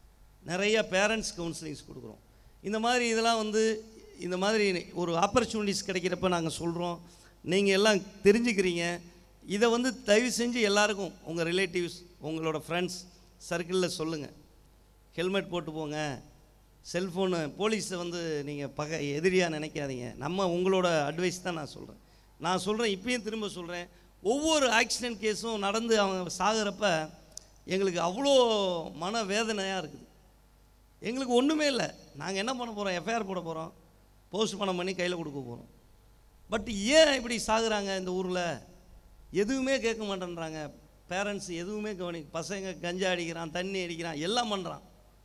நிறைய பேரண்ட்ஸ் கவுன்சிலிங்ஸ் கொடுக்குறோம். இந்த மாதிரி இதெல்லாம் வந்து இந்த மாதிரி ஒரு ஆப்பர்ச்சுனிட்டிஸ் கிடைக்கிறப்ப நாங்கள் சொல்கிறோம், நீங்கள் எல்லாம் தெரிஞ்சுக்கிறீங்க. இதை வந்து தயவு செஞ்சு எல்லாருக்கும் உங்கள் ரிலேட்டிவ்ஸ் உங்களோட ஃப்ரெண்ட்ஸ் சர்க்கிளில் சொல்லுங்கள், ஹெல்மெட் போட்டு போங்க, செல்ஃபோனு போலீஸை வந்து நீங்கள் பகை எதிரியாக நினைக்காதீங்க. நம்ம உங்களோட அட்வைஸ் தான் நான் சொல்கிறேன். நான் சொல்கிறேன் இப்பயும் திரும்ப சொல்கிறேன், ஒவ்வொரு ஆக்சிடெண்ட் கேஸும் நடந்து அவங்க சாகிறப்ப எங்களுக்கு அவ்வளோ மன வேதனையாக இருக்குது. எங்களுக்கு ஒன்றுமே இல்லை, நாங்கள் என்ன பண்ண போகிறோம், எஃப்ஐஆர் போட போகிறோம், போஸ்ட்மார்ட்டம் பண்ணி கையில் கொடுக்க போகிறோம். பட் ஏன் இப்படி சாகுறாங்க இந்த ஊரில், எதுவுமே கேட்க மாட்டேன்றாங்க பேரண்ட்ஸ், எதுவுமே கவனி. பசங்க கஞ்சா அடிக்கிறான், தண்ணி அடிக்கிறான், எல்லாம் பண்ணுறான்.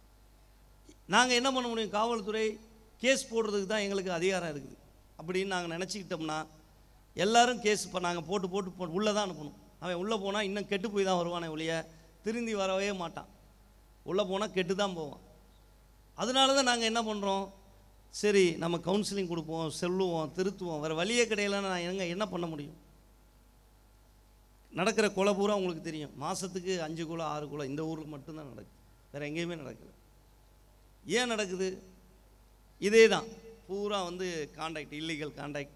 நாங்கள் என்ன பண்ண முடியும், காவல்துறை கேஸ் போடுறதுக்கு தான் எங்களுக்கு அதிகாரம் இருக்குது அப்படின்னு நாங்கள் நினச்சிக்கிட்டோம்னா எல்லோரும் கேஸ் இப்போ நாங்கள் போட்டு போட்டு போ உள்ளே தான் அனுப்பணும். அவன் உள்ளே போனால் இன்னும் கெட்டு போய் தான் வருவானே ஒழிய திருந்தி வரவே மாட்டான், உள்ளே போனால் கெட்டு தான் போவான். அதனால தான் நாங்கள் என்ன பண்ணுறோம், சரி நம்ம கவுன்சிலிங் கொடுப்போம், சொல்லுவோம், திருத்துவோம், வேறு வழியே கிடையலன்னு நான் எங்கே என்ன பண்ண முடியும். நடக்கிற கொலை பூரா உங்களுக்கு தெரியும், மாதத்துக்கு அஞ்சு கொலை ஆறு கொலை இந்த ஊருக்கு மட்டும்தான் நடக்குது, வேறு எங்கேயுமே நடக்குது. ஏன் நடக்குது, இதே தான் பூரா வந்து கான்டாக்ட், இல்லீகல் கான்டாக்ட்,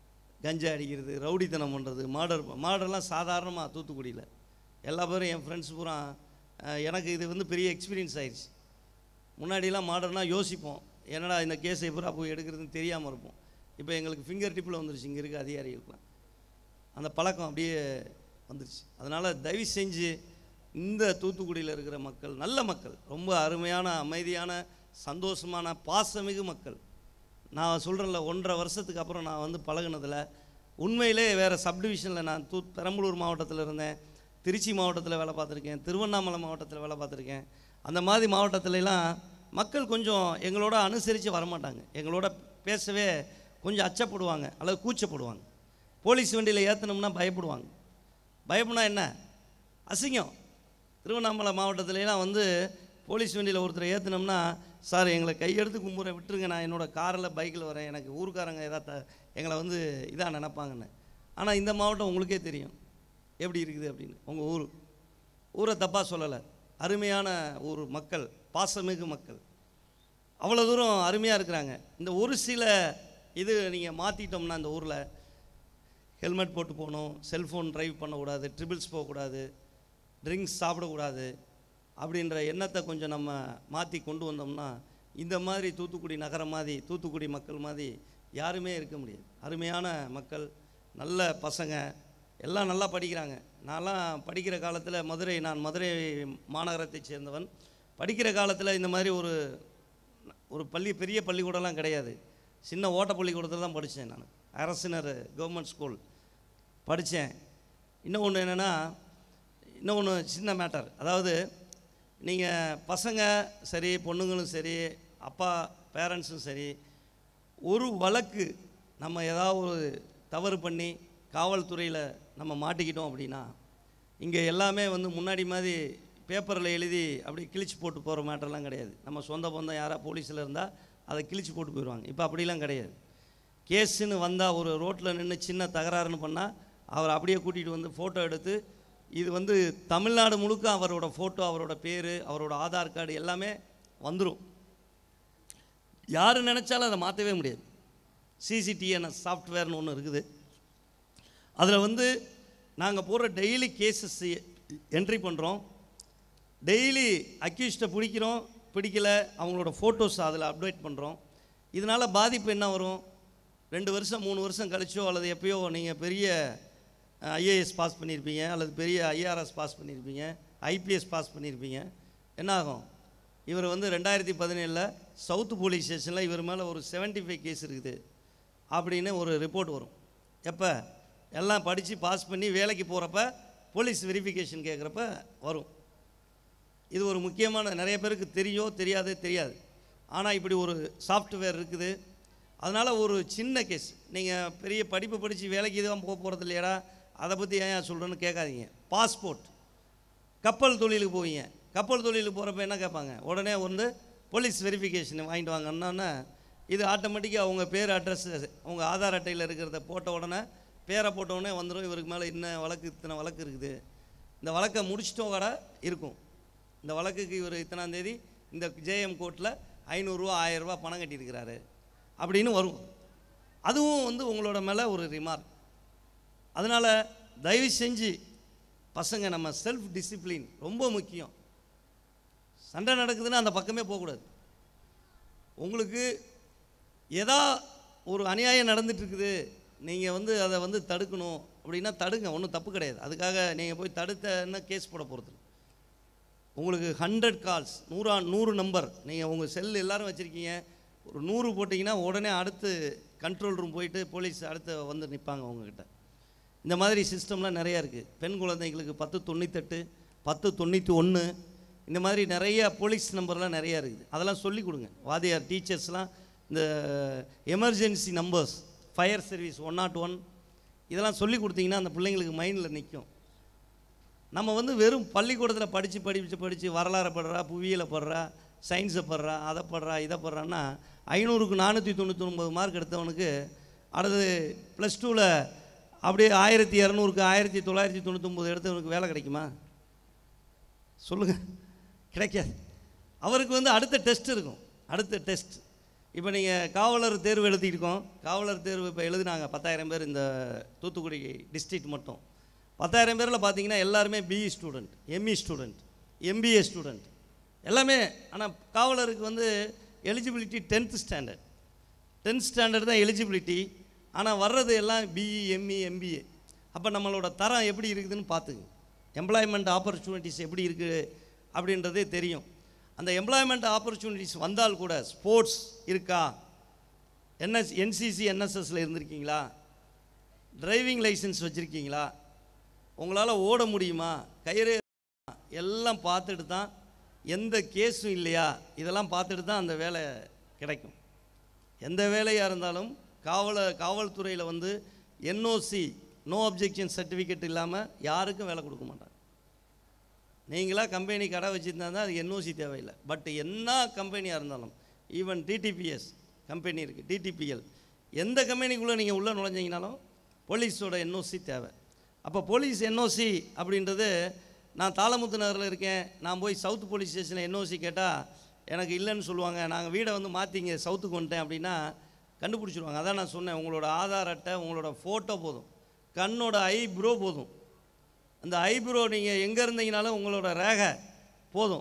கஞ்சா அடிக்கிறது, ரவுடித்தனம் பண்ணுறது, மாடர் மாடர்லாம் சாதாரணமாக தூத்துக்குடியில் எல்லா பேரும் என் ஃப்ரெண்ட்ஸ் பூரா. எனக்கு இது வந்து பெரிய எக்ஸ்பீரியன்ஸ் ஆயிடுச்சு. முன்னாடிலாம் மாடர்னால் யோசிப்போம், என்னடா இந்த கேஸை எப்போ போய் எடுக்கிறதுன்னு தெரியாமல் இருப்போம். இப்போ எங்களுக்கு ஃபிங்கர் டிப்பில் வந்துருச்சு, இங்கே இருக்க அதிகாரிகளுக்குலாம் அந்த பழக்கம் அப்படியே வந்துருச்சு. அதனால் தயவு செஞ்சு இந்த தூத்துக்குடியில் இருக்கிற மக்கள் நல்ல மக்கள், ரொம்ப அருமையான அமைதியான சந்தோஷமான பாசமிகு மக்கள். நான் சொல்கிறேன்ல, ஒன்றரை வருஷத்துக்கு அப்புறம் நான் வந்து பழகினதில் உண்மையிலே வேறு சப்டிவிஷனில் நான் தூ பெரம்பலூர் மாவட்டத்தில் இருந்தேன், திருச்சி மாவட்டத்தில் வேலை பார்த்துருக்கேன், திருவண்ணாமலை மாவட்டத்தில் வேலை பார்த்துருக்கேன். அந்த மாதிரி மாவட்டத்திலலாம் மக்கள் கொஞ்சம் எங்களோட அனுசரித்து வரமாட்டாங்க, எங்களோட பேசவே கொஞ்சம் அச்சப்படுவாங்க அல்லது கூச்சப்படுவாங்க. போலீஸ் வண்டியில் ஏற்றணும்னா பயப்படுவாங்க. பயப்புனா என்ன, அசிங்கம். திருவண்ணாமலை மாவட்டத்துலலாம் வந்து போலீஸ் வண்டியில் ஒருத்தரை ஏற்றினோம்னா, சார் எங்களை கையெடுத்து கும்புற விட்டுருங்க, நான் என்னோடய காரில் பைக்கில் வரேன், எனக்கு ஊருக்காரங்க ஏதாவது எங்களை வந்து இதாக நினைப்பாங்கன்னு. ஆனால் இந்த மாவட்டம் உங்களுக்கே தெரியும் எப்படி இருக்குது அப்படின்னு. உங்கள் ஊர் ஊரை தப்பாக சொல்லலை, அருமையான ஊர் மக்கள், பாசமிகு மக்கள், அவ்வளோ தூரம் அருமையாக இருக்கிறாங்க. இந்த ஒரு சில இது நீங்கள் மாற்றிட்டோம்னா இந்த ஊரில் ஹெல்மெட் போட்டு போகணும், செல்ஃபோன் ட்ரைவ் பண்ணக்கூடாது, ட்ரிபிள்ஸ் போகக்கூடாது, ட்ரிங்க்ஸ் சாப்பிடக்கூடாது அப்படின்ற எண்ணத்தை கொஞ்சம் நம்ம மாற்றி கொண்டு வந்தோம்னா இந்த மாதிரி தூத்துக்குடி நகரம் மாதிரி தூத்துக்குடி மக்கள் மாதிரி யாருமே இருக்க முடியாது. அருமையான மக்கள், நல்ல பசங்க, எல்லாம் நல்லா படிக்கிறாங்க. நான்லாம் படிக்கிற காலத்தில் மதுரை நான் மதுரை மாநகரத்தை சேர்ந்தவன். படிக்கிற காலத்தில் இந்த மாதிரி ஒரு ஒரு பள்ளி பெரிய பள்ளிக்கூடம்லாம் கிடையாது, சின்ன ஓட்ட பள்ளிக்கூடத்தில் தான் படித்தேன். நான் அரசினர் கவர்மெண்ட் ஸ்கூல் படித்தேன். இன்னொன்று என்னென்னா, இன்னொன்று சின்ன மேட்டர், அதாவது நீங்கள் பசங்க சரி பொண்ணுங்களும் சரி அப்பா பேரண்ட்ஸும் சரி, ஒரு வழக்கு நம்ம ஏதாவது ஒரு தவறு பண்ணி காவல்துறையில் நம்ம மாட்டிக்கிட்டோம் அப்படின்னா, இங்கே எல்லாமே வந்து முன்னாடி மாதிரி பேப்பரில் எழுதி அப்படி கிழிச்சு போட்டு போகிற மேட்டர்லாம் கிடையாது. நம்ம சொந்த பந்தம் யாராக போலீஸில் இருந்தால் அதை கிழிச்சு போட்டு போயிடுவாங்க. இப்போ அப்படிலாம் கிடையாது. கேஸுன்னு வந்தால் ஒரு ரோட்டில் நின்று சின்ன தகராறுன்னு பண்ணால் அவர் அப்படியே கூட்டிகிட்டு வந்து ஃபோட்டோ எடுத்து, இது வந்து தமிழ்நாடு முழுக்க அவரோட ஃபோட்டோ, அவரோட பேர், அவரோட ஆதார் கார்டு எல்லாமே வந்துடும். யார் நினச்சாலும் அதை மாற்றவே முடியாது. சிசிடிஎன்எஸ் சாஃப்ட்வேர்னு ஒன்று இருக்குது. அதில் வந்து நாங்கள் போடுற டெய்லி கேசஸ் என்ட்ரி பண்ணுறோம். டெய்லி அக்யூஸ்டை பிடிக்கிறோம், பிடிக்கலை அவங்களோட ஃபோட்டோஸ் அதில் அப்டேட் பண்ணுறோம். இதனால் பாதிப்பு என்ன வரும்? ரெண்டு வருஷம் மூணு வருஷம் கழிச்சோ அல்லது எப்பயோ நீங்கள் பெரிய ஐஏஎஸ் பாஸ் பண்ணியிருப்பீங்க, அல்லது பெரிய ஐஆர்எஸ் பாஸ் பண்ணியிருப்பீங்க, ஐபிஎஸ் பாஸ் பண்ணியிருப்பீங்க. என்ன ஆகும்? இவர் வந்து ரெண்டாயிரத்தி பதினேழில் சவுத் போலீஸ் ஸ்டேஷனில் இவர் மேலே ஒரு செவன்ட்டி ஃபைவ் கேஸ் இருக்குது அப்படின்னு ஒரு ரிப்போர்ட் வரும். எப்போ? எல்லாம் படித்து பாஸ் பண்ணி வேலைக்கு போகிறப்ப போலீஸ் வெரிஃபிகேஷன் கேட்குறப்ப வரும். இது ஒரு முக்கியமான, நிறைய பேருக்கு தெரியும் தெரியாதே தெரியாது. ஆனால் இப்படி ஒரு சாஃப்ட்வேர் இருக்குது. அதனால் ஒரு சின்ன கேஸ், நீங்கள் பெரிய படிப்பு படித்து வேலைக்கு இதுவாக போக போகிறது இல்லையாடா, அதை பற்றி ஏன் சொல்கிறேன்னு கேட்காதீங்க. பாஸ்போர்ட், கப்பல் தொழிலுக்கு போவீங்க, கப்பல் தொழிலுக்கு போகிறப்ப என்ன கேட்பாங்க? உடனே வந்து போலீஸ் வெரிஃபிகேஷன் வாங்கிட்டு வாங்கன்னா இது ஆட்டோமேட்டிக்காக அவங்க பேர் அட்ரஸ் அவங்க ஆதார் அட்டையில் இருக்கிறத போட்ட உடனே பேரை போட்ட உடனே வந்துடும். இவருக்கு மேலே இன்ன வழக்கு, இத்தனை வழக்கு இருக்குது, இந்த வழக்கை முடிச்சிட்டோம் கடை இருக்கும், இந்த வழக்குக்கு இவர் இத்தனாம் தேதி இந்த ஜேஎம் கோர்ட்டில் ஐநூறுரூவா ஆயிரரூபா பணம் கட்டியிருக்கிறாரு அப்படின்னு வரும். அதுவும் வந்து உங்களோட மேலே ஒரு ரிமார்க். அதனால் தயவு செஞ்சு பசங்க, நம்ம செல்ஃப் டிசிப்ளின் ரொம்ப முக்கியம். சண்டை நடக்குதுன்னா அந்த பக்கமே போகக்கூடாது. உங்களுக்கு ஏதா ஒரு அநியாயம் நடந்துகிட்ருக்குது, நீங்கள் வந்து அதை வந்து தடுக்கணும் அப்படின்னா தடுங்க, ஒன்றும் தப்பு கிடையாது. அதுக்காக நீங்கள் போய் தடுத்தன்னா கேஸ் போட போகிறது. உங்களுக்கு ஹண்ட்ரட் கால்ஸ், நூறா நூறு நம்பர் நீங்கள் உங்கள் செல் எல்லோரும் வச்சுருக்கீங்க, ஒரு நூறு போட்டிங்கன்னா உடனே அடுத்து கண்ட்ரோல் ரூம் போயிட்டு போலீஸ் அடுத்து வந்து நிற்பாங்க உங்ககிட்ட. இந்த மாதிரி சிஸ்டம்லாம் நிறையா இருக்குது. பெண் குழந்தைங்களுக்கு பத்து தொண்ணூத்தெட்டு பத்து தொண்ணூற்றி ஒன்று இந்த மாதிரி நிறைய போலீஸ் நம்பர்லாம் நிறையா இருக்குது. அதெல்லாம் சொல்லிக் கொடுங்க. வாதியார் டீச்சர்ஸ்லாம் இந்த emergency numbers, fire service one nought one இதெல்லாம் சொல்லி கொடுத்தீங்கன்னா அந்த பிள்ளைங்களுக்கு மைண்டில் நிற்கும். நம்ம வந்து வெறும் பள்ளிக்கூடத்தில் படித்து படித்து படித்து வரலாறு படுறா, புவியியலை படுறா, சயின்ஸை படுறா, அதை படுறா, இதை படுறான்னா ஐநூறுக்கு நானூற்றி தொண்ணூற்றி ஒன்பது மார்க் எடுத்தவனுக்கு அடுத்தது ப்ளஸ் டூவில் அப்படியே ஆயிரத்தி இரநூறுக்கு ஆயிரத்தி தொள்ளாயிரத்தி தொண்ணூற்றொம்பது எடுத்தவனுக்கு வேலை கிடைக்குமா? சொல்லுங்கள், கிடைக்காது. அவருக்கு வந்து அடுத்த டெஸ்ட் இருக்கும். அடுத்த டெஸ்ட் இப்போ நீங்கள் காவலர் தேர்வு எழுதியிருக்கோம். காவலர் தேர்வு இப்போ எழுதினாங்க பத்தாயிரம் பேர் இந்த தூத்துக்குடி டிஸ்ட்ரிக்ட் மட்டும். பத்தாயிரம் பேரில் பார்த்தீங்கன்னா எல்லாருமே BE student, ME student, MBA student எல்லாமே. ஆனால் காவலருக்கு வந்து eligibility tenth standard tenth standard தான் எலிஜிபிலிட்டி. ஆனால் வர்றது எல்லாம் பிஇ, எம்இ, எம்பிஏ. அப்போ நம்மளோட தரம் எப்படி இருக்குதுன்னு பார்த்துங்க. எம்ப்ளாய்மெண்ட் ஆப்பர்ச்சுனிட்டிஸ் எப்படி இருக்குது அப்படின்றதே தெரியும். அந்த எம்ப்ளாய்மெண்ட் ஆப்பர்ச்சுனிட்டிஸ் வந்தால் கூட ஸ்போர்ட்ஸ் இருக்கா, என்எஸ் என்சிசி என்எஸ்எஸில் இருந்திருக்கீங்களா, டிரைவிங் லைசன்ஸ் வச்சுருக்கீங்களா, உங்களால் ஓட முடியுமா, கயிறு எல்லாம் பார்த்துட்டு தான், எந்த கேஸும் இல்லையா, இதெல்லாம் பார்த்துட்டு தான் அந்த வேலை கிடைக்கும். எந்த வேலையாக இருந்தாலும் காவல காவல்துறையில் வந்து என்ஓசி, நோ அப்ஜெக்ஷன் சர்டிஃபிகேட் இல்லாமல் யாருக்கும் வேலை கொடுக்க மாட்டாங்க. நீங்களாக கம்பெனி கடை வச்சுருந்தா தான் அது என்ஓசி தேவையில்லை. பட் என்ன கம்பெனியாக இருந்தாலும், ஈவன் டிடிபிஎஸ் கம்பெனி இருக்குது, டிடிபிஎல், எந்த கம்பெனிக்குள்ளே நீங்கள் உள்ளே நுழைஞ்சிங்கனாலும் போலீஸோட என்ஓசி தேவை. அப்போ போலீஸ் என்ஓசி அப்படின்றது, நான் தாளமுத்து நகரில் இருக்கேன், நான் போய் சவுத் போலீஸ் ஸ்டேஷனில் என்ஓசி கேட்டால் எனக்கு இல்லைன்னு சொல்லுவாங்க. நாங்கள் வீடை வந்து மாற்றிங்க சவுத்துக்கு வந்துட்டேன் அப்படின்னா கண்டுபிடிச்சிடுவாங்க. அதான் நான் சொன்னேன், உங்களோட ஆதார் அட்டை, உங்களோட ஃபோட்டோ போதும், கண்ணோட ஐப்ரோ போதும். அந்த ஐப்ரோ நீங்கள் எங்கே இருந்தீங்கனாலும் உங்களோட ரேகை போதும்.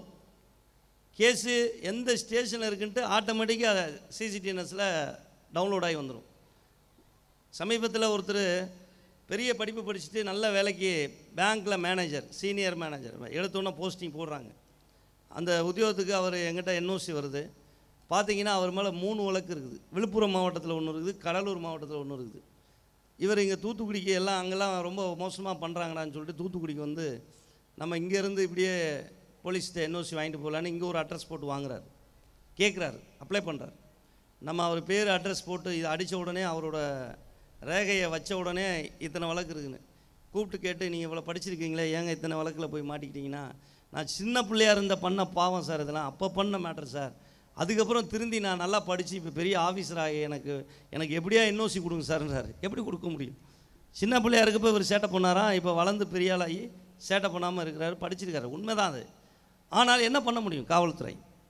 கேஸு எந்த ஸ்டேஷனில் இருக்குன்ட்டு ஆட்டோமேட்டிக்காக சிசிடிஎன்எஸில் டவுன்லோட் ஆகி வந்துடும். சமீபத்தில் ஒருத்தர் பெரிய படிப்பு படிச்சுட்டு நல்ல வேலைக்கு பேங்க்கில் மேனேஜர், சீனியர் மேனேஜர் எடுத்தோன்னே போஸ்டிங் போடுறாங்க. அந்த உத்தியோகத்துக்கு அவர் எங்கிட்ட என்ஓசி வருது. பார்த்தீங்கன்னா அவர் மேலே மூணு வழக்கு இருக்குது. விழுப்புரம் மாவட்டத்தில் ஒன்று இருக்குது, கடலூர் மாவட்டத்தில் ஒன்று இருக்குது. இவர் இங்கே தூத்துக்குடிக்கு எல்லாம் அங்கெல்லாம் ரொம்ப மோசமாக பண்ணுறாங்கடான்னு சொல்லிட்டு தூத்துக்குடிக்கு வந்து நம்ம இங்கேருந்து இப்படியே போலீஸ்கிட்ட என்ஓசி வாங்கிட்டு போகலான்னு இங்கே ஒரு அட்ரஸ் போட்டு வாங்குறாரு, கேட்குறாரு, அப்ளை பண்ணுறாரு. நம்ம அவர் பேர் அட்ரஸ் போட்டு இதை அடித்த உடனே அவரோட ரேகையை வச்ச உடனே இத்தனை வழக்கு இருக்குன்னு கூப்பிட்டு கேட்டு, நீங்கள் இவ்வளோ படிச்சிருக்கீங்களே, ஏங்க இத்தனை வழக்கில் போய் மாட்டிக்கிட்டீங்கன்னா, நான் சின்ன பிள்ளையாக இருந்த பண்ண பாவம் சார், இதெல்லாம் அப்போ பண்ண மேட்டர் சார் அதுக்கப்புறம் திருந்தி நான் நல்லா படித்து இப்போ பெரிய ஆஃபீஸராகி எனக்கு எனக்கு எப்படியா என்ஓசி கொடுங்க சார்ன்றார். எப்படி கொடுக்க முடியும்? சின்ன பிள்ளையா இருக்கப்போ இவர் சேட்டை பண்ணாராம், இப்போ வளர்ந்து பெரிய ஆளாகி சேட்டை பண்ணாமல் இருக்கிறாரு, படிச்சிருக்காரு. உண்மைதான் அது. ஆனால் என்ன பண்ண முடியும் காவல்துறை?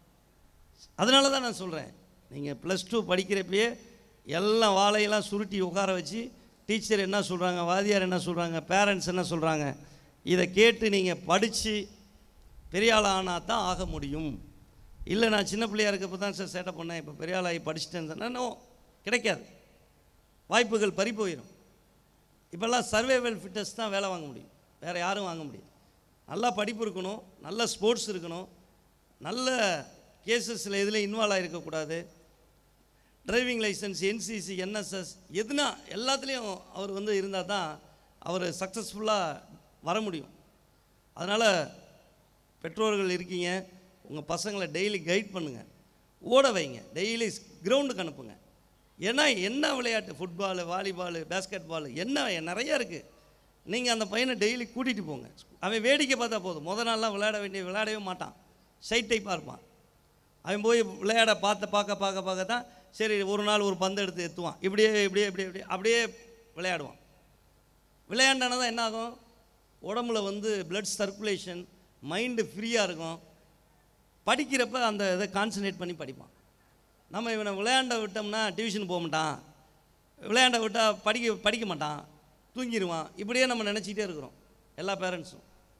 அதனால தான் நான் சொல்கிறேன், நீங்கள் ப்ளஸ் டூ படிக்கிறப்பயே எல்லாம் வாழையெல்லாம் சுருட்டி உட்கார வச்சு டீச்சர் என்ன சொல்கிறாங்க, வாதியார் என்ன சொல்கிறாங்க, பேரண்ட்ஸ் என்ன சொல்கிறாங்க, இதை கேட்டு நீங்கள் படித்து பெரிய ஆள் ஆனால் தான் ஆக முடியும். இல்லை நான் சின்ன பிள்ளையாக இருக்கப்போ தான் சார் சேட்டை பண்ணேன், இப்போ பெரிய ஆளாகி படிச்சுட்டேன்னு சொன்னால் நோ, கிடைக்காது. வாய்ப்புகள் பறி போயிடும். இப்போல்லாம் சர்வைவல் ஃபிட்னஸ் தான் வேலை வாங்க முடியும், வேறு யாரும் வாங்க முடியாது. நல்லா படிப்பு இருக்கணும், நல்ல ஸ்போர்ட்ஸ் இருக்கணும், நல்ல கேசஸில் எதில் இன்வால்வ் ஆகிருக்கக்கூடாது, டிரைவிங் லைசன்ஸ், என்சிசி, என்எஸ்எஸ் எதுனா எல்லாத்துலேயும் அவர் வந்து இருந்தால் தான் அவர் சக்ஸஸ்ஃபுல்லாக வர முடியும். அதனால் பெற்றோர்கள் இருக்கீங்க, உங்கள் பசங்களை டெய்லி கைட் பண்ணுங்கள், ஓட வைங்க, டெய்லி கிரவுண்டுக்கு அனுப்புங்க. ஏன்னா என்ன விளையாட்டு, ஃபுட்பாலு, வாலிபாலு, பேஸ்கெட் பாலு என்ன நிறையா இருக்குது. நீங்கள் அந்த பையனை டெய்லி கூட்டிகிட்டு போங்க. அவன் வேடிக்கை பார்த்தா போதும். முத நாள்லாம் விளையாட வேண்டிய விளையாடவே மாட்டான், சைட் டைப்பாக இருப்பான். அவன் போய் விளையாட பார்த்த பார்க்க பார்க்க பார்க்க தான் சரி ஒரு நாள் ஒரு பந்து எடுத்து எத்துவான், இப்படியே இப்படியே இப்படியே இப்படியே அப்படியே விளையாடுவான். விளையாண்டானா தான் என்ன ஆகும், உடம்புல வந்து பிளட் சர்க்குலேஷன், மைண்டு ஃப்ரீயாக இருக்கும். படிக்கிறப்ப அந்த இதை கான்சன்ட்ரேட் பண்ணி படிப்பான். நம்ம இவனை விளையாண்ட விட்டோம்னா டியூஷன் போக மாட்டான், விளையாண்ட விட்டால் படிக்க படிக்க மாட்டான், தூங்கிடுவான். இப்படியே நம்ம நினச்சிக்கிட்டே இருக்கிறோம் எல்லா பேரண்ட்ஸும்.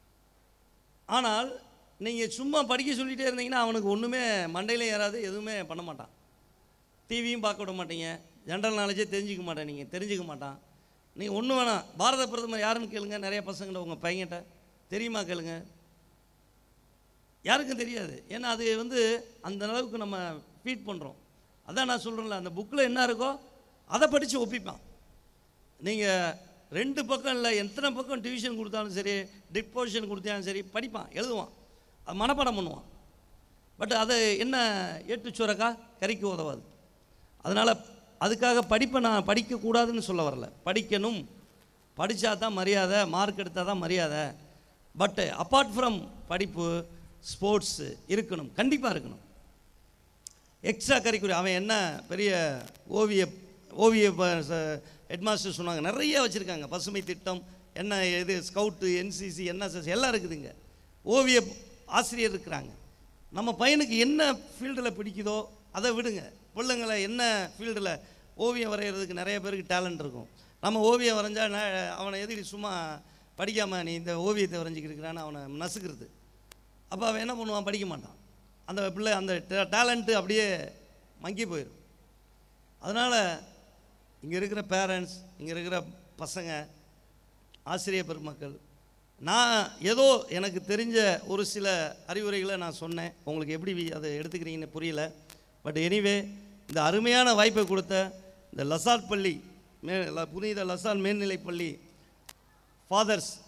ஆனால் நீங்கள் சும்மா படிக்க சொல்லிகிட்டே இருந்தீங்கன்னா அவனுக்கு ஒன்றுமே மண்டையிலும் ஏறாது, எதுவுமே பண்ண மாட்டான். டிவியும் பார்க்க விட மாட்டீங்க, ஜென்ரல் நாலேஜே தெரிஞ்சிக்க மாட்டேன், நீங்கள் தெரிஞ்சிக்க மாட்டான். நீங்கள் ஒன்றும் வேணாம், பாரத பிரதமர் யாருன்னு கேளுங்க, நிறைய பசங்களை உங்கள் பையன்கிட்ட தெரியுமா கேளுங்க, யாருக்கும் தெரியாது. ஏன்னா அது வந்து அந்த அளவுக்கு நம்ம ஃபீட் பண்ணுறோம். அதான் நான் சொல்கிறேன்ல, அந்த புக்கில் என்ன இருக்கோ அதை படித்து ஒப்பிப்பான். நீங்கள் ரெண்டு பக்கம் இல்லை, எத்தனை பக்கம் டிவிஷன் கொடுத்தாலும் சரி, டிஸ்போசிஷன் கொடுத்தாலும் சரி படிப்பான், எழுதுவான், அது மனப்பாடம் பண்ணுவான். பட் அது என்ன ஏட்டு சுரக்கா கறிக்கு உதவாது. அதனால் அதுக்காக படிப்பை நான் படிக்கக்கூடாதுன்னு சொல்ல வரல, படிக்கணும், படித்தா தான் மரியாதை, மார்க் எடுத்தால் தான் மரியாதை. பட்டு அப்பார்ட் ஃப்ரம் படிப்பு ஸ்போர்ட்ஸு இருக்கணும், கண்டிப்பாக இருக்கணும். எக்ஸ்ட்ரா கரிக்குலர் அவன் என்ன பெரிய ஓவிய ஓவிய ஹெட்மாஸ்டர் சொன்னாங்க, நிறைய வச்சுருக்காங்க, பசுமை திட்டம் என்ன, இது ஸ்கவுட்டு, என்சிசி, என்எஸ்எஸ் எல்லாம் இருக்குதுங்க. ஓவிய ஆசிரியர் இருக்கிறாங்க. நம்ம பையனுக்கு என்ன ஃபீல்டில் பிடிக்குதோ அதை விடுங்க. பிள்ளைங்களை என்ன ஃபீல்டில் ஓவியம் வரைகிறதுக்கு நிறைய பேருக்கு டேலண்ட் இருக்கும். நம்ம ஓவியம் வரைஞ்சா அவனை எதுக்கு சும்மா படிக்காமல் நீ இந்த ஓவியத்தை வரைஞ்சிக்கிருக்கிறான்னு அவனை நசுக்கிறது. அப்போ அவன் என்ன பண்ணுவான், படிக்க மாட்டான். அந்த பிள்ளை அந்த டேலண்ட்டு அப்படியே மங்கி போயிடும். அதனால் இங்கே இருக்கிற பேரண்ட்ஸ், இங்கே இருக்கிற பசங்க, ஆசிரியர் பெருமக்கள், நான் ஏதோ எனக்கு தெரிஞ்ச ஒரு சில அறிவுரைகளை நான் சொன்னேன். உங்களுக்கு எப்படி அதை எடுத்துக்கிறீங்கன்னு புரியல. பட் எனிவே இந்த அருமையான வாய்ப்பை கொடுத்த இந்த லசாட் பள்ளி மே புனித லசாட் மேல்நிலைப்பள்ளி ஃபாதர்ஸ்